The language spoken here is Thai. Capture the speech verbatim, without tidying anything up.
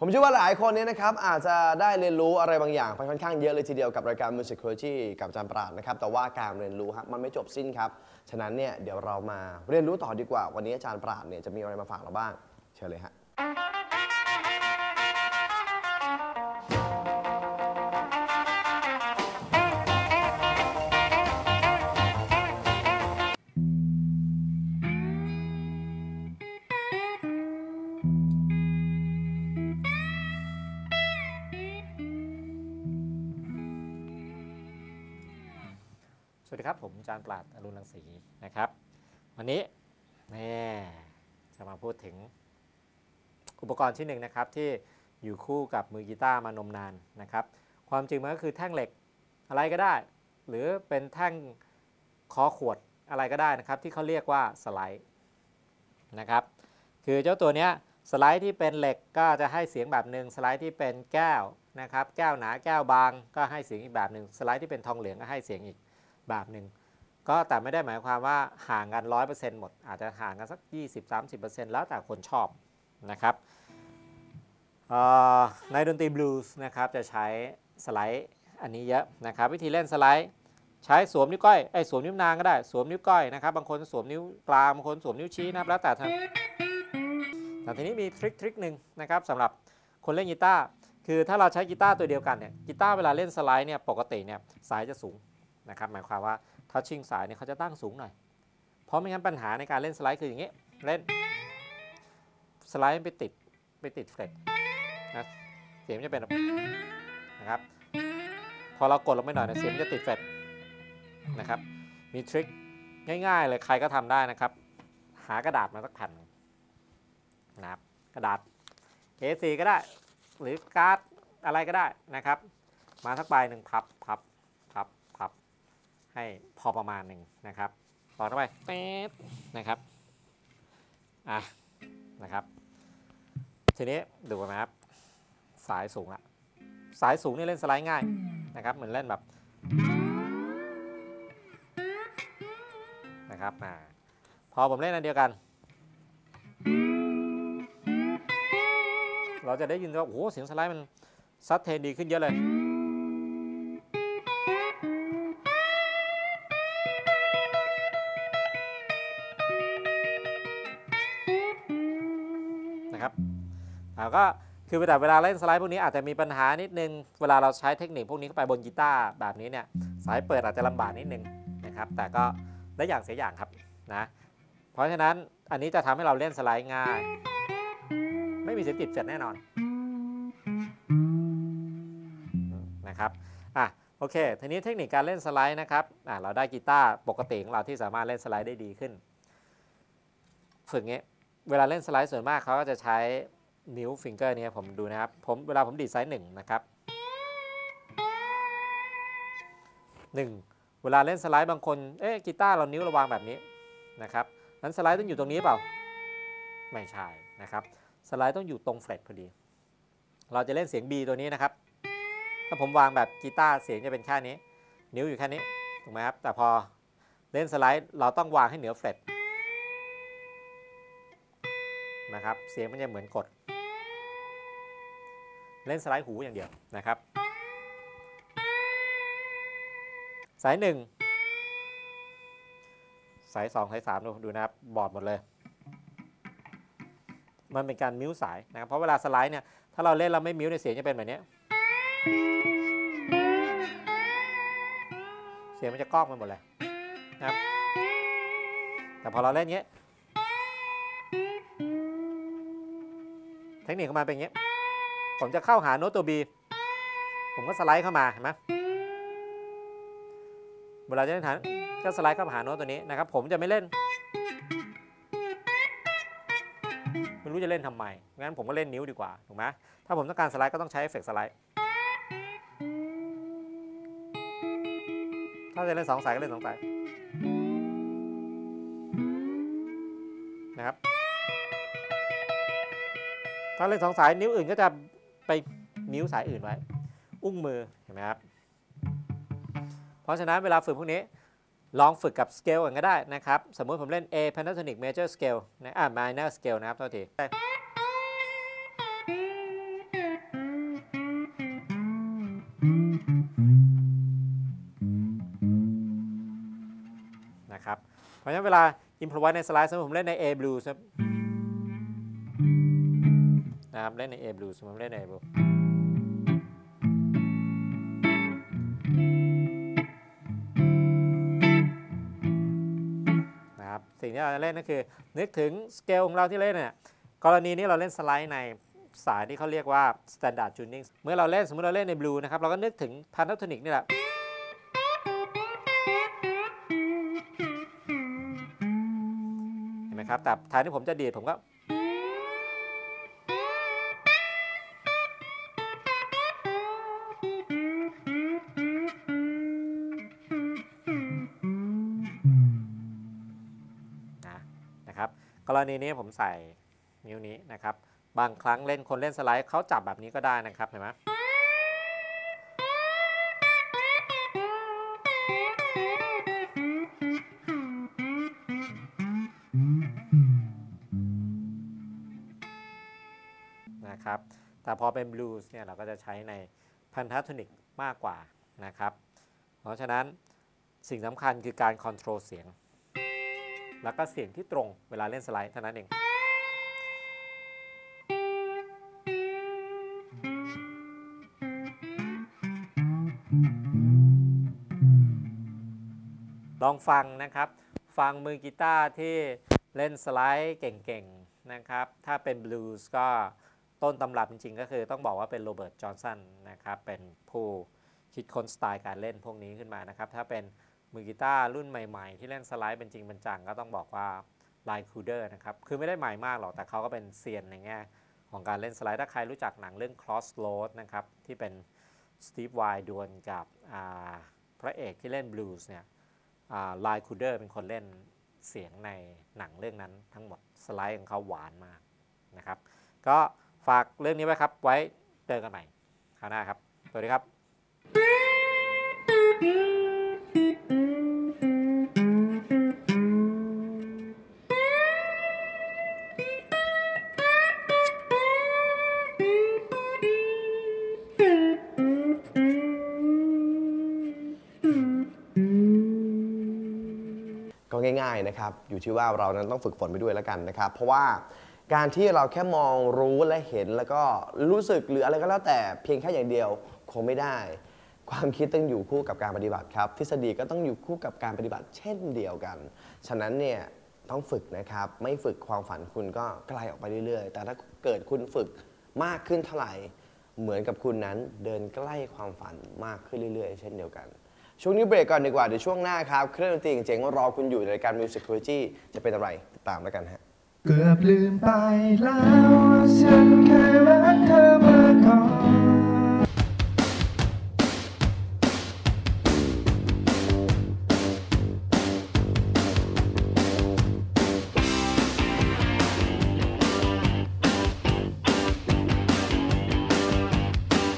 ผมเชื่อว่าหลายคนเนี่ยนะครับอาจจะได้เรียนรู้อะไรบางอย่างไปค่อนข้างเยอะเลยทีเดียวกับรายการ Musicology กับอาจารย์ปราดนะครับแต่ว่าการเรียนรู้ครับมันไม่จบสิ้นครับฉะนั้นเนี่ยเดี๋ยวเรามาเรียนรู้ต่อดีกว่าวันนี้อาจารย์ปราดเนี่ยจะมีอะไรมาฝากเราบ้างเชิญเลยฮะสวัสดีครับผมอาจารย์ปราด อรุณรังสีนะครับวันนี้แม่จะมาพูดถึงอุปกรณ์ชิ้นหนึ่งนะครับที่อยู่คู่กับมือกีตาร์มานมนานนะครับความจริงมันก็คือแท่งเหล็กอะไรก็ได้หรือเป็นแท่งคอขวดอะไรก็ได้นะครับที่เขาเรียกว่าสไลด์นะครับคือเจ้าตัวเนี้ยสไลด์ที่เป็นเหล็กก็จะให้เสียงแบบหนึ่งสไลด์ที่เป็นแก้วนะครับแก้วหนาแก้วบางก็ให้เสียงอีกแบบหนึ่งสไลด์ที่เป็นทองเหลืองก็ให้เสียงอีกแบบหนึ่งก็แต่ไม่ได้หมายความว่าห่างกัน ร้อยเปอร์เซ็นต์ หมดอาจจะห่างกันสัก ยี่สิบถึงสามสิบเปอร์เซ็นต์ แล้วแต่คนชอบนะครับในดนตรีบลูส์นะครับจะใช้สไลด์อันนี้เยอะนะครับวิธีเล่นสไลด์ใช้สวมนิ้วก้อยไอ้สวมนิ้วนางก็ได้สวมนิ้วก้อยนะครับบางคนสวมนิ้วกลางบางคนสวมนิ้วชี้นะครับแล้วแต่ท่านแต่ทีนี้มีทริคทริคหนึ่งนะครับสำหรับคนเล่นกีตาร์คือถ้าเราใช้กีตาร์ตัวเดียวกันเนี่ยกีตาร์เวลาเล่นสไลด์เนี่ยปกติเนี่ยสายจะสูงนะครับหมายความว่าทัชชิ่งสายเนี่ยเขาจะตั้งสูงหน่อยเพราะไม่งั้นปัญหาในการเล่นสไลด์คืออย่างนี้เล่นสไลด์ไปติดไปติดเฟรตนะเสียงจะเป็นนะครับพอเรากดลงไปหน่อยเนี่ยเสียงจะติดเฟรตนะครับมีทริคง่ายๆเลยใครก็ทำได้นะครับหากระดาษมาสักแผ่นนะครับกระดาษ เอ โฟร์ ก็ได้หรือการ์ดอะไรก็ได้นะครับมาสักใบหนึ่งพับพับพับพับให้พอประมาณหนึ่งนะครับต่อเข้าไปเป๊ะนะครับอ่ะนะครับทีนี้ดูนะครับสายสูงละสายสูงนี่เล่นสไลด์ง่ายนะครับเหมือนเล่นแบบนะครับอ่าพอผมเล่นอันเดียวกันเราจะได้ยินว่าโอ้โหเสียงสไลด์มันซัดเทนดีขึ้นเยอะเลยนะครับแล้วก็คือแต่เวลาเล่นสไลด์พวกนี้อาจจะมีปัญหานิดนึงเวลาเราใช้เทคนิคพวกนี้เข้าไปบนกีตาร์แบบนี้เนี่ยสายเปิดอาจจะลำบากนิดนึงนะครับแต่ก็ได้อย่างเสียอย่างครับนะเพราะฉะนั้นอันนี้จะทำให้เราเล่นสไลด์ง่ายไม่มีเสียงติดเฟรตแน่นอนนะครับอ่ะโอเคทีนี้เทคนิคการเล่นสไลด์นะครับอ่ะเราได้กีตาร์ปกติของเราที่สามารถเล่นสไลด์ได้ดีขึ้นฝึกงี้เวลาเล่นสไลด์ส่วนมากเขาก็จะใช้นิ้วฟิงเกอร์นี้ผมดูนะครับผมเวลาผมดีดไซส์หนึ่งนะครับหนึ่งเวลาเล่นสไลด์บางคนเอ๊ะกีตาร์เรานิ้วระวางแบบนี้นะครับนั้นสไลด์ต้องอยู่ตรงนี้เปล่าไม่ใช่นะครับสไลด์ต้องอยู่ตรงเฟรตพอดีเราจะเล่นเสียง B ตัวนี้นะครับถ้าผมวางแบบกีตาร์เสียงจะเป็นแค่นี้นิ้วอยู่แค่นี้ถูกไหมครับแต่พอเล่นสไลด์เราต้องวางให้เหนือเฟรตนะครับเสียงมันจะเหมือนกดเล่นสไลด์หูอย่างเดียวนะครับสายหนึ่งสายสองสายสามดูดูนะครับบอดหมดเลยมันเป็นการมิวสายนะครับเพราะเวลาสไลด์เนี่ยถ้าเราเล่นเราไม่มิวในเสียงจะเป็นแบบนี้เสียงมันจะก้องไปหมดเลยนะครับแต่พอเราเล่นเงี้ยเทคนิคของมันเป็นอย่างนี้ผมจะเข้าหาโน้ตตัว B ผมก็สไลด์เข้ามาเห็นไหมเวลาจะเล่นฐานก็สไลด์เข้าหาโน้ตตัวนี้นะครับผมจะไม่เล่นไม่รู้จะเล่นทำไมงั้นผมก็เล่นนิ้วดีกว่าถูกไหมถ้าผมต้องการสไลด์ก็ต้องใช้เอฟเฟกต์สไลด์ถ้าจะเล่นสองสายก็เล่นสองสายนะครับถ้าเล่นสองสายนิ้วอื่นก็จะไปนิ้วสายอื่นไว้อุ้งมือเห็นไหมครับเพราะฉะนั้นเวลาฝึกพวกนี้ลองฝึกกับสเกลกันก็ได้นะครับสมมติผมเล่น A pentatonic major scale นะอ่า minor scale นะครับโทษทีนะครับเพราะฉะนั้นเวลาอิมพรไวส์ในสไลด์สมมติผมเล่นใน A blues นะครับเล่นใน A blues ผมเล่นใน A blues นะครับสิ่งที่เราจะเล่นก็คือนึกถึงสเกลของเราที่เล่นเนี่ยกรณีนี้เราเล่นสไลด์ในสายที่เขาเรียกว่า standard tuning เมื่อเราเล่นสมมติเราเล่นในบลูนะครับเราก็นึกถึงพันธทนิกนี่แหละเห็นไหมครับแต่ทางที่ผมจะดีดผมก็นะครับกรณีนี้ผมใส่นิ้วนี้นะครับบางครั้งเล่นคนเล่นสไลด์เขาจับแบบนี้ก็ได้นะครับเห็นไหมนะครับแต่พอเป็นบลูส์เนี่ยเราก็จะใช้ในพันธทนิกมากกว่านะครับเพราะฉะนั้นสิ่งสำคัญคือการคอนโทรลเสียงแล้วก็เสียงที่ตรงเวลาเล่นสไลด์เท่านั้นเองลองฟังนะครับฟังมือกีตาร์ที่เล่นสไลด์เก่งๆนะครับถ้าเป็นบลูส์ก็ต้นตำรับจริงๆก็คือต้องบอกว่าเป็นโรเบิร์ตจอห์นสันนะครับเป็นผู้คิดค้นสไตล์การเล่นพวกนี้ขึ้นมานะครับถ้าเป็นมือกีตาร์รุ่นใหม่ๆที่เล่นสไลด์เป็นจริงเป็นจังก็ต้องบอกว่าไลน์คูเดอร์นะครับคือไม่ได้ใหม่มากหรอกแต่เขาก็เป็นเซียนในแง่ของการเล่นสไลด์ถ้าใครรู้จักหนังเรื่อง Crossroad นะครับที่เป็นสตีฟไวด์ดวลกับพระเอกที่เล่นบลูส์เนี่ยไลน์คูเดอร์เป็นคนเล่นเสียงในหนังเรื่องนั้นทั้งหมดสไลด์ของเขาหวานมากนะครับก็ฝากเรื่องนี้ไว้ครับไว้เจอกันใหม่คราวหน้าครับสวัสดีครับก็ง่ายๆนะครับอยู่ที่ว่าเรานั้นต้องฝึกฝนไปด้วยแล้วกันนะครับเพราะว่าการที่เราแค่มองรู้และเห็นแล้วก็รู้สึกหรืออะไรก็แล้วแต่เพียงแค่อย่างเดียวคงไม่ได้ความคิดต้องอยู่คู่กับการปฏิบัติครับทฤษฎีก็ต้องอยู่คู่กับการปฏิบัติเช่นเดียวกันฉะนั้นเนี่ยต้องฝึกนะครับไม่ฝึกความฝันคุณก็ไกลออกไปเรื่อยๆแต่ถ้าเกิดคุณฝึกมากขึ้นเท่าไหร่เหมือนกับคุณนั้นเดินใกล้ความฝันมากขึ้นเรื่อยๆเช่นเดียวกันช่วงนี้เบรกก่อนดีกว่าเดี๋ยวช่วงหน้าครับเครื่องดนตรีเจ๋งๆรอคุณอยู่ในรายการ Musicology จะเป็นอะไรติดตามแล้วกันฮะเกือบลืมไปแล้วฉันเคยรักเธอมาก่อน